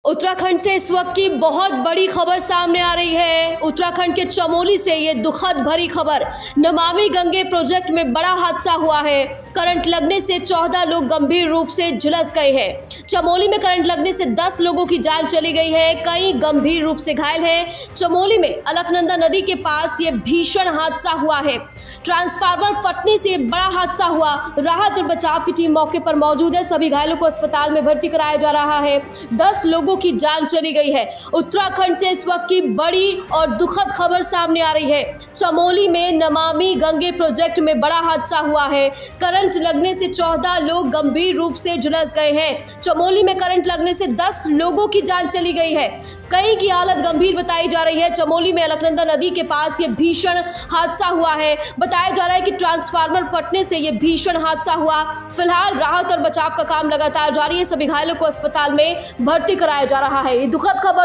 उत्तराखंड से इस वक्त की बहुत बड़ी खबर सामने आ रही है। उत्तराखंड के चमोली से ये दुखद भरी खबर। नमामि गंगे प्रोजेक्ट में बड़ा हादसा हुआ है। करंट लगने से 14 लोग गंभीर रूप से झुलस गए हैं। चमोली में करंट लगने से 10 लोगों की जान चली गई है, कई गंभीर रूप से घायल हैं। चमोली में अलकनंदा नदी के पास ये भीषण हादसा हुआ है। ट्रांसफार्मर फटने से बड़ा हादसा हुआ। राहत और बचाव की टीम मौके पर मौजूद है। सभी घायलों को अस्पताल में भर्ती कराया जा रहा है। 10 लोगों की जान चली गई है। उत्तराखंड से इस वक्त की बड़ी और दुखद खबर सामने आ रही है। चमोली में नमामि गंगे प्रोजेक्ट में बड़ा हादसा हुआ है। करंट लगने से 14 लोग गंभीर रूप से झुलस गए हैं। चमोली में करंट लगने से 10 लोगों की जान चली गई है, कई की हालत गंभीर बताई जा रही है। चमोली में अलकनंदा नदी के पास ये भीषण हादसा हुआ है। बताया जा रहा है कि ट्रांसफार्मर फटने से ये भीषण हादसा हुआ। फिलहाल राहत और बचाव का काम लगातार जारी है। सभी घायलों को अस्पताल में भर्ती कराया जा रहा है। ये दुखद खबर